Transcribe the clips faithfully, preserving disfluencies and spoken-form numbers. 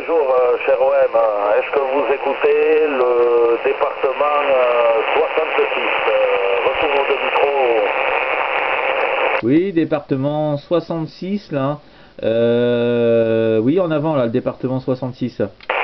bonjour, euh, cher O M. Est-ce que vous écoutez le département euh, soixante-six euh, Retour de micro. Oui, département soixante-six, là. Euh, oui, en avant, là, le département soixante-six.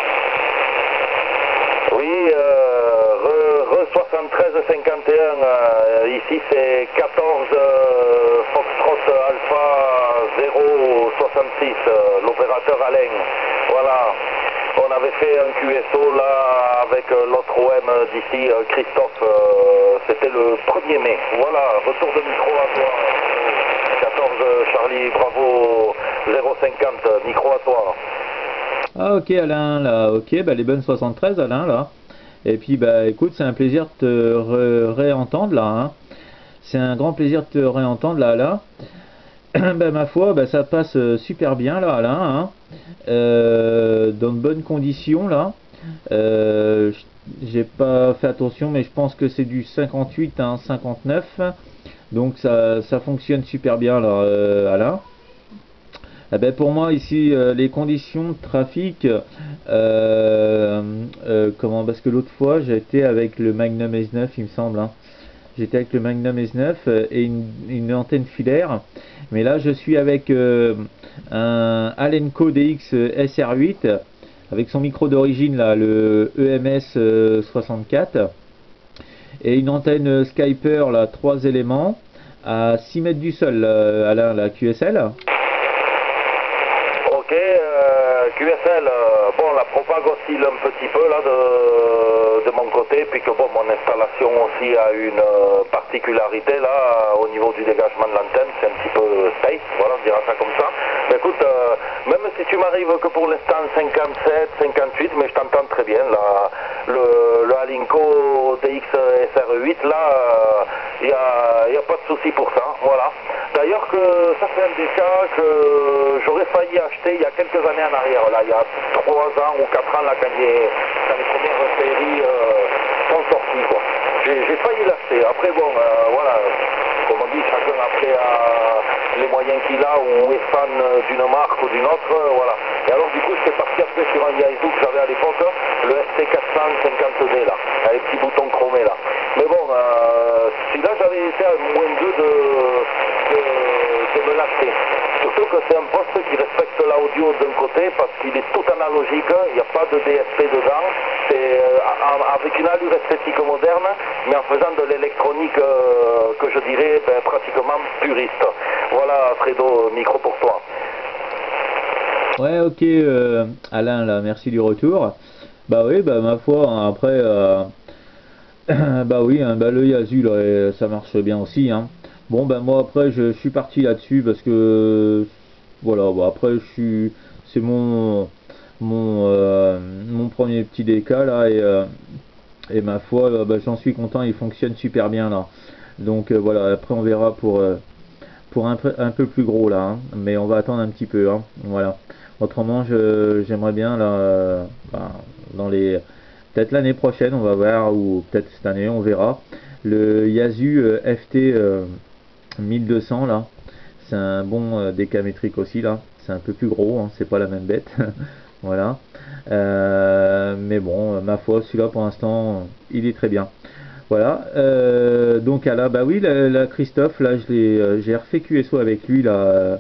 Oui, euh, re, re soixante-treize cinquante et un. Euh, ici, c'est quatorze euh, Foxtrot Alpha zéro soixante-six, euh, l'opérateur Alain. Voilà. On avait fait un Q S O là avec euh, l'autre O M d'ici, euh, Christophe. Euh, C'était le premier mai. Voilà, retour de micro à toi. quatorze Charlie Bravo zéro cinquante, micro à toi. Ah, ok, Alain, là. Ok, bah, les bonnes soixante-treize, Alain, là. Et puis, bah, écoute, c'est un plaisir de te ré réentendre, là. Hein. C'est un grand plaisir de te réentendre, là, là. Bah, ma foi, bah, ça passe super bien, là, Alain. Hein. Euh, dans de bonnes conditions, là. Euh, j'ai pas fait attention, mais je pense que c'est du cinquante-huit à un cinquante-neuf. Donc, ça, ça fonctionne super bien, là, euh, Alain. Eh ben pour moi ici euh, les conditions de trafic euh, euh, comment parce que l'autre fois j'étais avec le Magnum S neuf il me semble hein. J'étais avec le Magnum S neuf euh, et une, une antenne filaire, mais là je suis avec euh, un Alenco D X S R huit avec son micro d'origine là, le E M S euh, soixante-quatre, et une antenne Skyper là, trois éléments à six mètres du sol, euh, Alain, la Q S L. Ok, euh, Q S L, euh, bon, la propague oscille un petit peu là de, de mon côté, puisque bon, mon installation aussi a une euh, particularité là au niveau du dégagement de l'antenne, c'est un petit peu safe, voilà, on dira ça comme ça. Mais écoute, euh, même si tu m'arrives que pour l'instant cinquante-sept, cinquante-huit, mais je t'entends très bien, là, le, le Alinco D X S R huit, là, il euh, n'y a, y a pas de souci pour ça, voilà. D'ailleurs que ça c'est un des cas que j'aurais failli acheter il y a quelques années en arrière, là, il y a trois ans ou quatre ans, là, quand les, quand les premières séries euh, sont sorties, quoi. J'ai failli l'acheter. Après, bon, euh, voilà, comme on dit, chacun après a les moyens qu'il a ou est fan d'une marque ou d'une autre, euh, voilà. Et alors, du coup, je suis parti après sur un Yaesu que j'avais à l'époque, le S T quatre cent cinquante D, là, avec les petits boutons chromés, là. Mais bon, euh, si là, j'avais été à moins deux de, de, de me l'acheter. Surtout que c'est un poste qui respecte l'audio d'un côté parce qu'il est tout analogique, il n'y a pas de D S P dedans, c'est euh, avec une allure esthétique moderne, mais en faisant de l'électronique euh, que je dirais ben, pratiquement puriste. Voilà, Fredo, micro pour toi. Ouais, ok, euh, Alain, là, merci du retour. Bah oui, bah ma foi, hein, après, euh, bah oui, hein, bah le Yaesu, là, et ça marche bien aussi, hein. Bon, bah moi, après, je, je suis parti là-dessus parce que, voilà, bah après, je suis, c'est mon, mon, euh, mon premier petit D K, là, et, euh, et ma foi, euh, bah, j'en suis content, il fonctionne super bien, là. Donc, euh, voilà, après, on verra pour... euh, pour un peu, un peu plus gros là, hein, mais on va attendre un petit peu, hein, voilà. Autrement, je j'aimerais bien là, euh, ben, dans les peut-être l'année prochaine, on va voir, ou peut-être cette année, on verra. Le Yaesu euh, F T euh, mille deux cents là, c'est un bon euh, décamétrique aussi là. C'est un peu plus gros, hein, c'est pas la même bête, voilà. Euh, mais bon, ma foi, celui-là pour l'instant, il est très bien. Voilà, euh, donc à la, bah oui, la, la Christophe, là, je l'ai, euh, j'ai refait Q S O avec lui, là,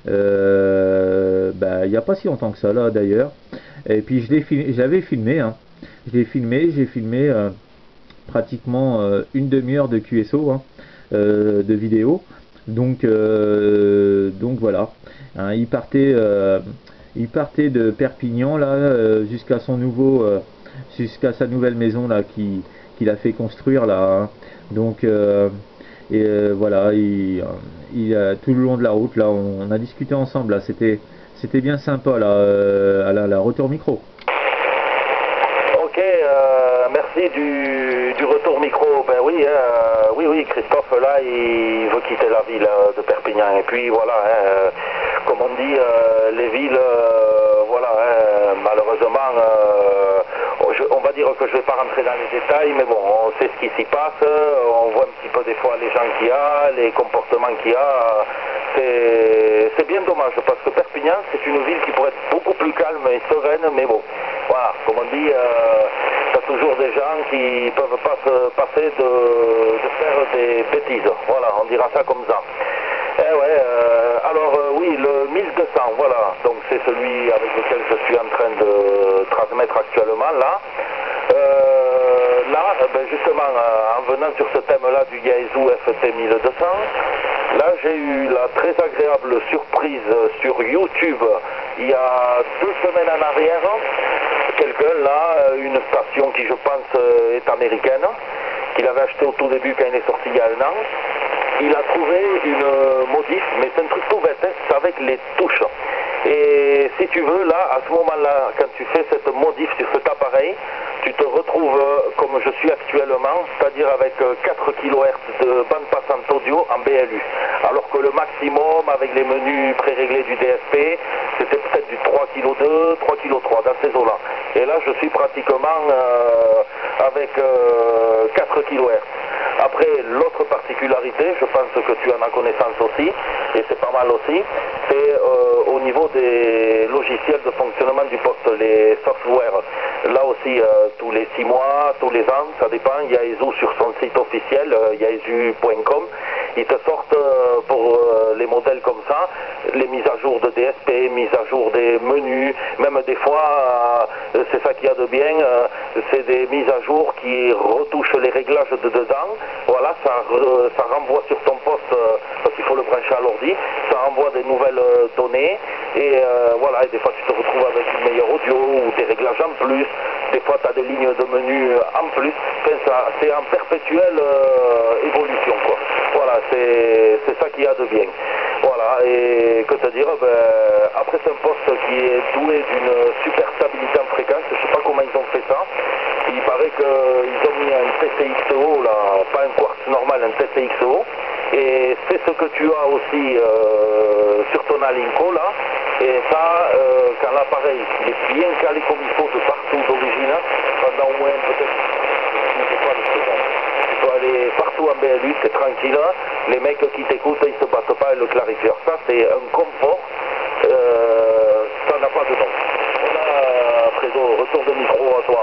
euh, bah, il n'y a pas si longtemps que ça, là, d'ailleurs. Et puis je l'ai filmé, j'avais filmé, hein. Je l'ai filmé, j'ai filmé euh, pratiquement euh, une demi-heure de Q S O, hein, euh, de vidéo. Donc, euh, donc voilà, hein, il partait, euh, il partait de Perpignan, là, euh, jusqu'à son nouveau, euh, jusqu'à sa nouvelle maison, là, qui qu'il a fait construire là, hein. Donc euh, et euh, voilà, il, il a, tout le long de la route là, on, on a discuté ensemble là, c'était c'était bien sympa là, euh, à la, la retour micro. Ok, euh, merci du, du retour micro. Ben oui, hein, oui, oui, Christophe là, il veut quitter la ville de Perpignan. Et puis voilà, hein, comme on dit, euh, les villes, euh, voilà, hein, malheureusement, euh, je, on va dire dire que je ne vais pas rentrer dans les détails, mais bon, on sait ce qui s'y passe, on voit un petit peu des fois les gens qu'il y a, les comportements qu'il y a. C'est bien dommage parce que Perpignan, c'est une ville qui pourrait être beaucoup plus calme et sereine, mais bon, voilà, comme on dit, euh, t'as toujours des gens qui ne peuvent pas se passer de, de faire des bêtises. Voilà, on dira ça comme ça. Eh ouais, euh, alors euh, oui, le mille deux cents, voilà, donc c'est celui avec lequel je suis en train de transmettre actuellement là. Euh, là, ben justement, euh, en venant sur ce thème-là du Yaesu F T mille deux cents, là j'ai eu la très agréable surprise sur YouTube, il y a deux semaines en arrière, quelqu'un là, une station qui je pense est américaine, qu'il avait acheté au tout début quand il est sorti il y a un an. Il a trouvé une modif, mais c'est un truc tout bête, hein, c'est avec les touches. Et si tu veux, là, à ce moment-là, quand tu fais cette modif sur cet appareil, tu te retrouves comme je suis actuellement, c'est-à-dire avec quatre kilohertz de bande passante audio en B L U. Alors que le maximum, avec les menus préréglés du D S P, c'était peut-être du trois virgule deux, trois virgule trois dans ces eaux-là. Et là, je suis pratiquement euh, avec euh, quatre kilohertz. Après, l'autre particularité, je pense que tu en as connaissance aussi, et c'est pas mal aussi, c'est euh, au niveau des logiciels de fonctionnement du poste, les softwares. Là aussi, euh, tous les six mois, tous les ans, ça dépend, Yaesu sur son site officiel, euh, yaesu point com, ils te sortent euh, pour euh, les modèles comme ça, les mises à jour de D S P, mises à jour des menus, même des fois, euh, c'est ça qu'il y a de bien, euh, c'est des mises à jour qui retouchent les réglages de dedans. Voilà, ça, re, ça renvoie sur ton poste, euh, parce qu'il faut le brancher à l'ordi, ça renvoie des nouvelles euh, données, et euh, voilà, et des fois tu te retrouves avec une meilleure audio, ou des réglages en plus, des fois tu as des lignes de menu en plus, enfin, c'est en perpétuelle euh, évolution, quoi. Voilà, c'est ça qu'il y a de bien. Voilà, et que te dire, ben, après c'est un poste qui est doué d'une super stabilité en fréquence, je sais pas comment ils ont fait ça. Il paraît qu'ils ont mis un T C X O, là, pas un quartz normal, un T C X O, et c'est ce que tu as aussi euh, sur ton Alinco, là, et ça, euh, quand l'appareil est bien calé comme il faut de partout d'origine, pendant au moins peut-être, je ne sais pas, le second. Tu peux aller partout en B L U, c'est tranquille, les mecs qui t'écoutent, ils se battent pas avec le clarifieur. Ça, c'est un confort, euh, ça n'a pas de nom. Voilà, Fredo, retour de micro à toi.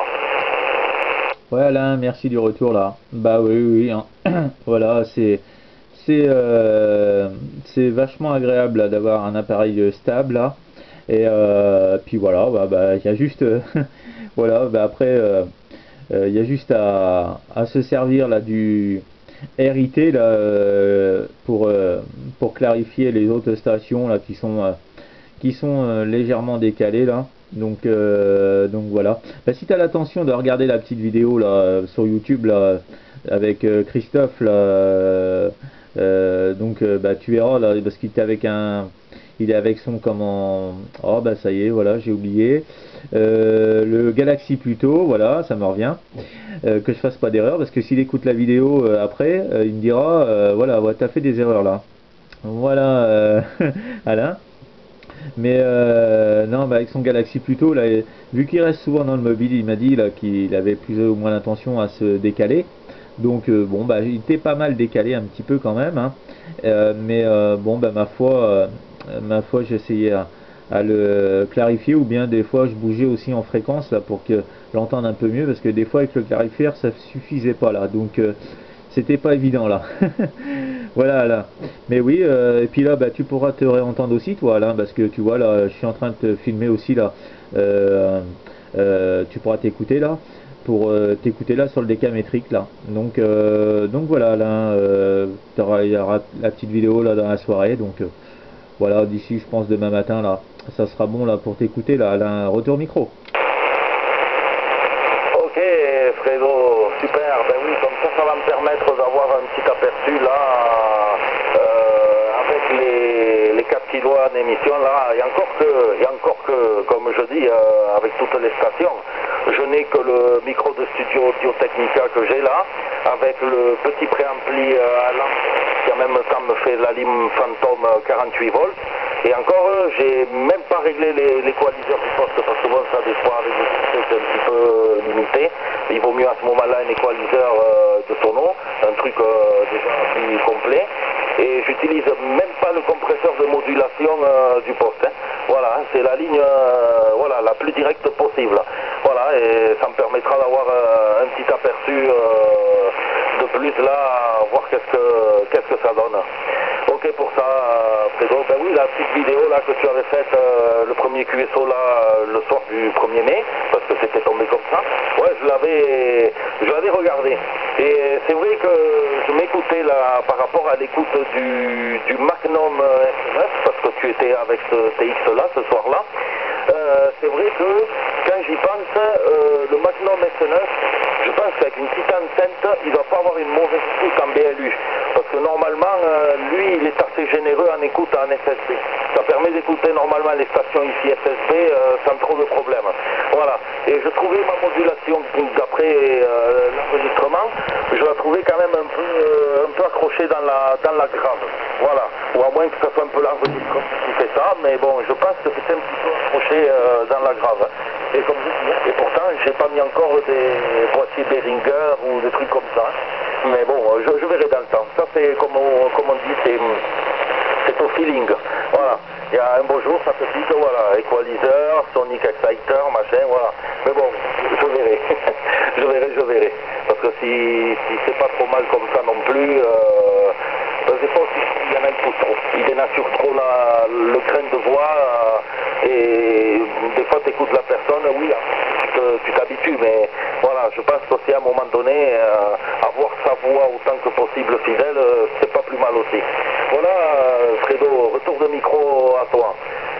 Ouais Alain, merci du retour là. Bah oui, oui, hein. Voilà, c'est c'est euh, c'est vachement agréable d'avoir un appareil stable là. Et euh, puis voilà, bah bah il y a juste euh, voilà, bah après euh, il y a juste à, à se servir là du R I T là euh, pour euh, pour clarifier les autres stations là qui sont euh, qui sont euh, légèrement décalées là. Donc, euh, donc voilà. Bah, si tu as l'attention de regarder la petite vidéo là sur YouTube là avec euh, Christophe là, euh, euh, donc euh, bah tu verras là parce qu'il est avec un, il est avec son comment, oh bah ça y est voilà j'ai oublié euh, le Galaxy plutôt voilà ça me revient euh, que je fasse pas d'erreur parce que s'il écoute la vidéo euh, après euh, il me dira euh, voilà ouais, t'as fait des erreurs là voilà euh, Alain. Mais euh, non, bah avec son Galaxy plutôt, là, vu qu'il reste souvent dans le mobile, il m'a dit là qu'il avait plus ou moins l'intention à se décaler. Donc euh, bon, bah il était pas mal décalé un petit peu quand même, hein. Euh, mais euh, bon, bah ma foi, euh, ma foi, j'essayais à, à le clarifier ou bien des fois je bougeais aussi en fréquence là pour que l'entende un peu mieux parce que des fois avec le clarifieur ça suffisait pas là. Donc euh, c'était pas évident là. Voilà là. Mais oui, euh, et puis là bah, tu pourras te réentendre aussi toi là, parce que tu vois là, je suis en train de te filmer aussi là. Euh, euh, tu pourras t'écouter là, pour euh, t'écouter là sur le décamétrique là. Donc euh, donc voilà là, euh, il y aura la petite vidéo là dans la soirée. Donc euh, voilà, d'ici je pense demain matin là, ça sera bon là pour t'écouter là, là, retour micro. Ok Fredo, super, ben oui, comme ça, ça va me permettre d'avoir un petit aperçu là, euh, avec les, les quatre kilos en émission là, et encore que, et encore que, comme je dis, euh, avec toutes les stations, je n'ai que le micro de studio Audio Technica que j'ai là, avec le petit préampli euh, à lampe, qui en même temps me fait la lime Phantom quarante-huit volts, et encore, euh, j'ai même pas réglé les, les coaliseurs du poste, parce que bon, ça des fois avec le c'est un petit peu limité. Il vaut mieux à ce moment-là un équaliseur euh, de tonneau, un truc euh, déjà plus complet. Et j'utilise même pas le compresseur de modulation euh, du poste. Hein. Voilà, c'est la ligne euh, voilà, la plus directe possible. Voilà, et ça me permettra d'avoir euh, un petit aperçu euh, de plus là, à voir qu'est-ce que qu'est-ce que ça donne. Ok pour ça, Fredo. Ben oui, la petite vidéo là que tu avais faite, euh, le premier Q S O là, le soir du premier mai, parce que c'était tombé comme ça. Ouais, je l'avais, je l'avais regardé. Et c'est vrai que je m'écoutais là par rapport à l'écoute du, du Magnum S neuf, parce que tu étais avec ce T X là ce soir-là. Euh, c'est vrai que quand j'y pense, euh, le Magnum S neuf, je pense qu'avec une petite enceinte, il ne va pas avoir une mauvaise écoute en B L U. Parce que normalement, euh, lui, il est assez généreux en écoute en S S B. Ça permet d'écouter normalement les stations ici S S B euh, sans trop de problèmes. Voilà. Et je trouvais ma modulation d'après euh, l'enregistrement, je la trouvais quand même un peu, euh, un peu accrochée dans la, dans la grave. Voilà. Ou à moins que ce soit un peu l'enregistrement qui fait ça, mais bon, je pense que c'était un petit peu accroché euh, dans la grave. Et, comme je dis, et pourtant, j'ai pas mis encore des boîtiers Behringer ou des trucs comme ça. Mais bon, je, je verrai dans le temps. Ça, c'est comme on, comme on dit, c'est, c'est au feeling. Voilà. Il y a un beau jour, ça te dit que voilà, equalizer, sonic exciter, machin, voilà. Mais bon, je verrai. je verrai, je verrai. Parce que si, si c'est pas trop mal comme ça non plus, euh, ben, c'est pas aussi, il y en a un peu trop. Il dénature trop la, le grain de voix, euh, et des fois tu écoutes la personne, oui, tu t'habitues, mais voilà, je pense qu'aussi à un moment donné, euh, avoir sa voix autant que possible fidèle, euh, c'est pas plus mal aussi. Voilà, euh, Fredo, retour de micro à toi.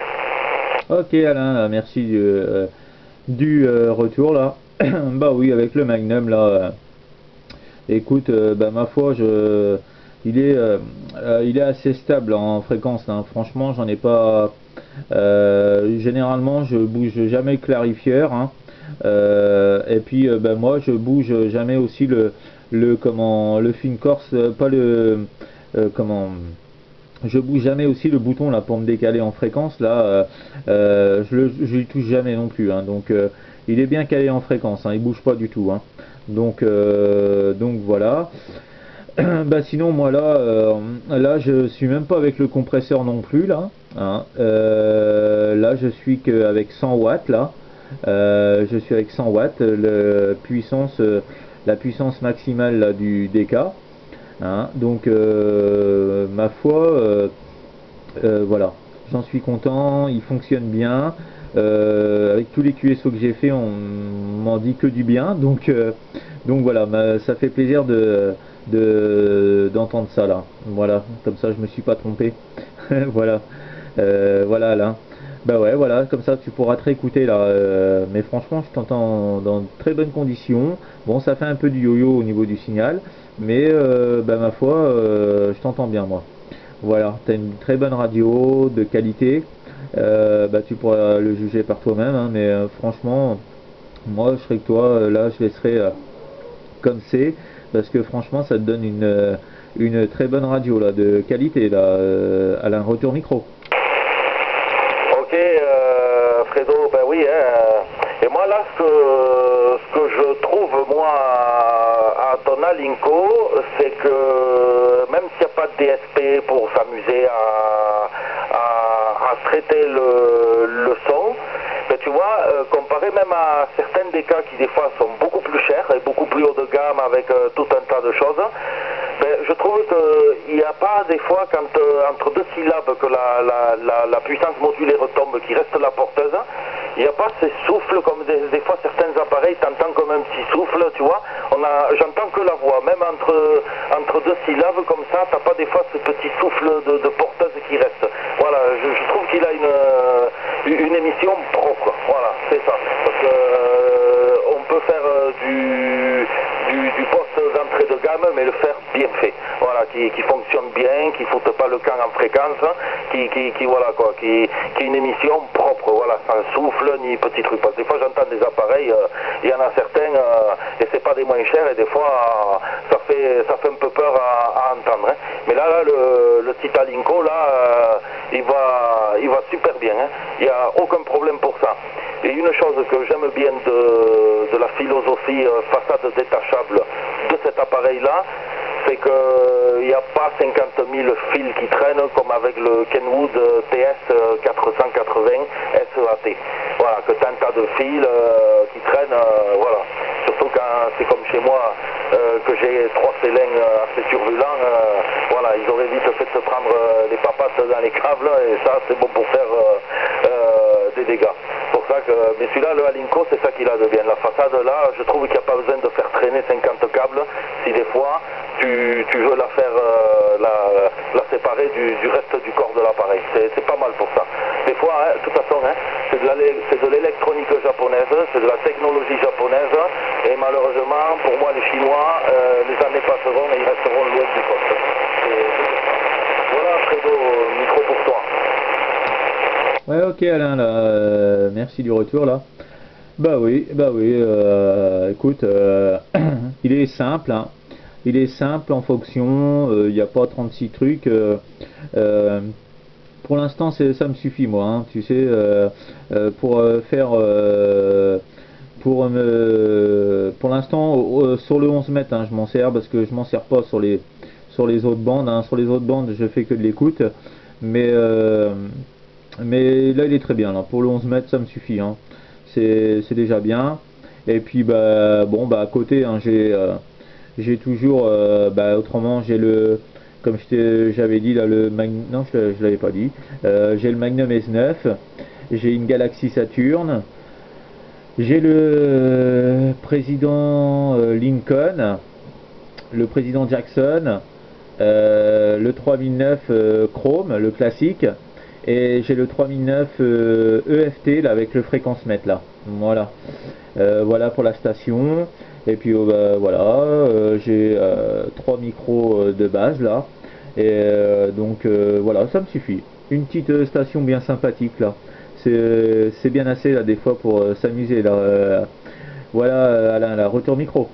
Ok Alain, merci du, euh, du euh, retour là. Bah oui, avec le Magnum là, euh, écoute, euh, bah ma foi, je, il est, euh, euh, il est assez stable en fréquence. Hein. Franchement, j'en ai pas. Euh, généralement, je bouge jamais le clarifieur. Hein. Euh, et puis, euh, bah, moi, je bouge jamais aussi le, le comment, le fin corse, euh, pas le, euh, comment. Je bouge jamais aussi le bouton là pour me décaler en fréquence là, euh, euh, je le je lui touche jamais non plus. Hein. Donc euh, il est bien calé en fréquence, hein, il bouge pas du tout. Hein. Donc euh, donc voilà. Bah sinon moi là euh, là je suis même pas avec le compresseur non plus là. Hein. Euh, là je suis qu'avec cent watts là. Euh, je suis avec cent watts, le puissance, euh, la puissance maximale là, du D K. Hein, donc euh, ma foi, euh, euh, voilà, j'en suis content, il fonctionne bien. Euh, avec tous les Q S O que j'ai fait, on m'en dit que du bien. Donc, euh, donc voilà, ma, ça fait plaisir de de, d'entendre ça là. Voilà, comme ça je me suis pas trompé. Voilà, euh, voilà là. Bah ouais, voilà, comme ça tu pourras te réécouter là. Euh, mais franchement, je t'entends dans de très bonnes conditions. Bon, ça fait un peu du yo-yo au niveau du signal, mais euh, bah ma foi, euh, je t'entends bien moi. Voilà, t'as une très bonne radio, de qualité. Euh, bah tu pourras le juger par toi-même, hein, mais euh, franchement, moi je serais que toi, euh, là je laisserai euh, comme c'est, parce que franchement ça te donne une, euh, une très bonne radio là, de qualité là, euh, à un retour micro. Ok, euh, Fredo, ben oui, hein, et moi là, ce que, ce que je trouve, moi, à, à Tonalinco, c'est que même s'il n'y a pas de D S P pour s'amuser à, à, à traiter le, le son, ben tu vois, euh, comparé même à certaines D K qui des fois sont beaucoup plus chères et beaucoup plus haut de gamme avec euh, tout un tas de choses, ben, je trouve qu'il n'y a pas des fois quand euh, entre deux syllabes que la, la, la, la puissance modulée retombe, qui reste la porteuse, il n'y a pas ces souffles comme des, des fois certains appareils, t'entends comme un petit souffle, tu vois, on a, j'entends que la voix, même entre, entre deux syllabes comme ça, t'as pas des fois ce petit souffle de, de porteuse qui reste. Voilà, je, je trouve qu'il a une, une émission propre, voilà, c'est ça, parce que euh, on peut faire euh, du, du, du poste d'entrée de gamme, mais le faire bien fait, voilà, qui, qui fonctionne bien, qui ne foute pas le camp en fréquence, qui, qui, qui voilà quoi, qui, qui est une émission propre, voilà, sans souffle ni petit truc. Parce que des fois j'entends des appareils, il euh, y en a certains, euh, et c'est pas des moins chers, et des fois euh, ça fait ça fait un peu peur à, à entendre. Hein. Mais là, là le, le Titalinco, là, euh, il va il va super bien, il hein. n'y a aucun problème pour ça. Et une chose que j'aime bien de, de la philosophie euh, façade détachable de cet appareil-là, c'est qu'il n'y a pas cinquante mille fils qui traînent comme avec le Kenwood T S quatre cent quatre-vingts S E A T. Voilà, que tu as un tas de fils euh, qui traînent, euh, voilà. Surtout quand c'est comme chez moi, euh, que j'ai trois célènes assez turbulents, euh, voilà, ils auraient vite fait de se prendre euh, les papates dans les câbles, et ça c'est bon pour faire euh, euh, des dégâts. Pour ça que, mais celui-là, le Alinco, c'est ça qu'il a de bien. La façade là, je trouve qu'il n'y a pas besoin de faire traîner cinquante câbles, si des fois tu, tu veux la faire, euh, la, la séparer du, du reste du corps de l'appareil. C'est pas mal pour ça. Des fois, hein, de toute façon, hein, c'est de l'électronique japonaise, c'est de la technologie japonaise, et malheureusement, pour moi, les Chinois, euh, les années passeront et ils resteront loin du poste. Voilà, Fredo, micro pour toi. Ouais, ok Alain, là, euh, merci du retour là. Bah oui, bah oui, euh, écoute, euh, il est simple, hein. Il est simple en fonction, il euh, n'y a pas trente-six trucs. Euh, euh, pour l'instant, ça me suffit moi, hein, tu sais, euh, euh, pour euh, faire, euh, pour me, pour l'instant, euh, sur le onze mètres, hein, je m'en sers parce que je m'en sers pas sur les, sur les autres bandes, hein. Sur les autres bandes, je fais que de l'écoute, mais euh, mais là il est très bien, là. Pour le onze mètres ça me suffit, hein. C'est déjà bien. Et puis bah bon bah à côté, hein, j'ai euh, j'ai toujours euh, bah, autrement j'ai le, comme j'avais dit là, le Magnum, non je, je l'avais pas dit, euh, j'ai le Magnum S neuf, j'ai une Galaxy Saturn, j'ai le président euh, Lincoln, le président Jackson, euh, le trois mille neuf euh, Chrome, le classique, et j'ai le trois mille neuf euh, E F T là, avec le fréquence mètre là. Voilà, euh, voilà pour la station. Et puis euh, bah, voilà, euh, j'ai euh, trois micros euh, de base là, et euh, donc euh, voilà, ça me suffit. Une petite euh, station bien sympathique là. C'est bien assez là des fois pour euh, s'amuser là. Euh, voilà Alain, là, retour micro.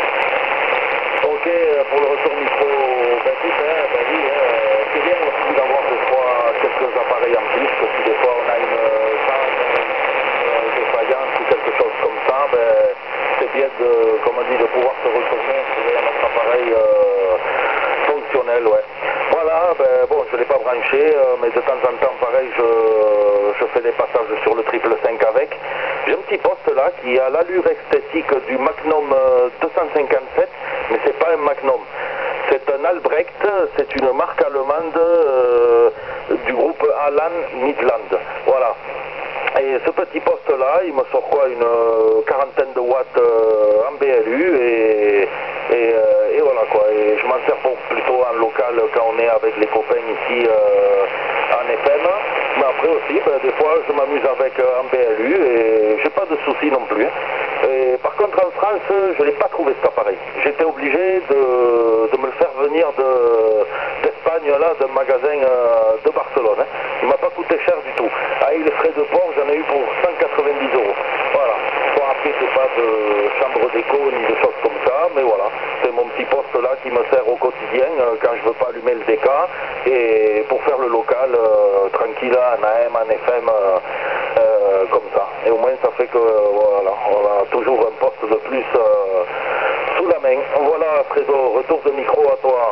Ok, pour le retour micro, ben écoute, hein, ben oui, hein, c'est bien aussi d'avoir des fois quelques appareils en plus, que si des fois on a une panne, une défaillance ou quelque chose comme ça, ben c'est bien de, comme on dit, de pouvoir se retourner sur notre appareil euh, fonctionnel, ouais. Voilà, ben bon, je ne l'ai pas branché, euh, mais de temps en temps, pareil, je, je fais des passages sur le triple cinq avec. J'ai un petit poste là qui a l'allure esthétique du Magnum deux cent cinquante-sept, mais c'est pas un Magnum. C'est un Albrecht, c'est une marque allemande euh, du groupe Alan Midland. Voilà. Et ce petit poste là, il me sort quoi, une euh, quarantaine de watts euh, en B L U, et, et, euh, et voilà quoi. Et je m'en sers bon, plutôt en local quand on est avec les copains ici euh, en F M. Mais après aussi, ben, des fois je m'amuse avec euh, en B L U et j'ai pas de soucis non plus. Et par contre en France, je l'ai pas trouvé cet appareil. J'étais obligé de, de me le faire venir d'Espagne, de, là, d'un magasin euh, de Barcelone. Hein. Il m'a pas coûté cher du tout. Avec les frais de port, j'en ai eu pour cent quatre-vingt-dix euros. Voilà. Bon, après, c'est pas de chambre d'écho ni de choses comme ça, mais voilà. C'est mon petit poste là qui me sert au quotidien euh, quand je veux pas allumer le D K et pour faire le local euh, tranquille en A M, en F M, euh, euh, comme ça. Et au moins, ça fait que euh, voilà, on a toujours un poste de plus euh, sous la main. Voilà, Fredo, retour de micro à toi.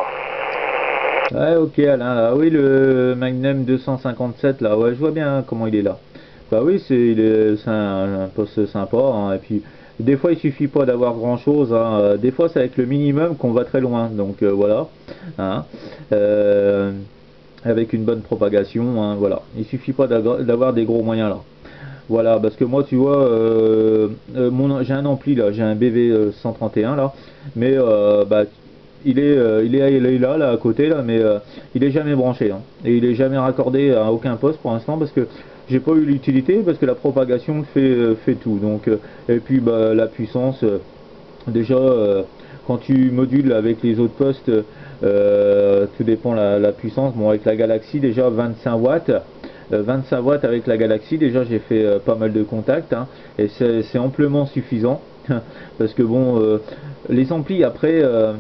Ouais, ok Alain, là, oui, le Magnum deux cent cinquante-sept là, ouais, je vois bien comment il est là. Bah oui, c'est un, un poste sympa, hein, et puis des fois il suffit pas d'avoir grand chose, hein, des fois c'est avec le minimum qu'on va très loin, donc euh, voilà, hein, euh, avec une bonne propagation, hein, voilà, il suffit pas d'avoir des gros moyens là. Voilà, parce que moi tu vois, euh, euh, j'ai un ampli là, j'ai un B V cent trente et un là, mais euh, bah il est, euh, il est, il est là, là à côté là, mais euh, il est jamais branché, hein, et il est jamais raccordé à aucun poste pour l'instant parce que j'ai pas eu l'utilité, parce que la propagation fait, euh, fait tout. Donc euh, et puis bah, la puissance, euh, déjà euh, quand tu modules avec les autres postes, euh, tout dépend la, la puissance. Bon, avec la Galaxy déjà vingt-cinq watts, euh, vingt-cinq watts avec la Galaxy, déjà j'ai fait euh, pas mal de contacts, hein, et c'est amplement suffisant parce que bon, euh, les amplis après. Euh,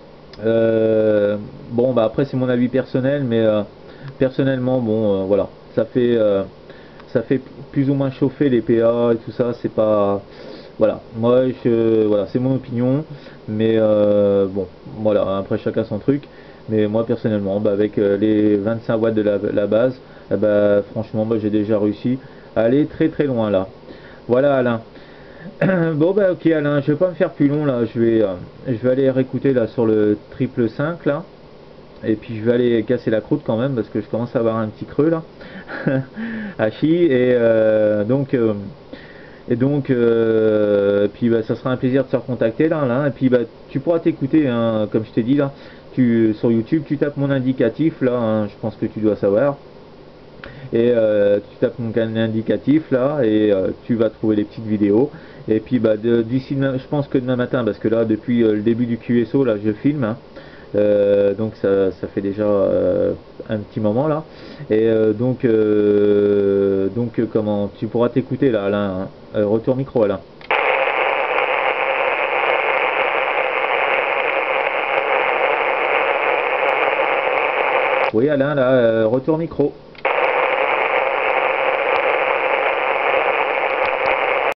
Euh, bon bah après c'est mon avis personnel, mais euh, personnellement bon euh, voilà, ça fait euh, ça fait plus ou moins chauffer les P A et tout ça, c'est pas... Voilà, moi, je, voilà, c'est mon opinion, mais euh, bon, voilà, après chacun son truc. Mais moi, personnellement, bah, avec euh, les vingt-cinq watts de la, la base, eh bah, franchement, bah, j'ai déjà réussi à aller très très loin là. Voilà, Alain. Bon, bah, ok, Alain, je vais pas me faire plus long là, je vais, euh, je vais aller réécouter là sur le triple cinq là. Et puis je vais aller casser la croûte quand même parce que je commence à avoir un petit creux là. À chi, et euh, donc... Euh, Et donc, euh, puis bah, ça sera un plaisir de se recontacter là, là. Et puis bah, tu pourras t'écouter, hein, comme je t'ai dit là, tu, sur YouTube, tu tapes mon indicatif là, hein, je pense que tu dois savoir. Et euh, tu tapes mon indicatif là, et euh, tu vas trouver les petites vidéos. Et puis bah, d'ici, je pense que demain matin, parce que là, depuis euh, le début du Q S O, là, je filme. Hein. Euh, donc ça, ça fait déjà euh, un petit moment là, et euh, donc euh, donc euh, comment tu pourras t'écouter là, Alain, hein. Euh, retour micro, Alain. Oui, Alain, là, euh, retour micro.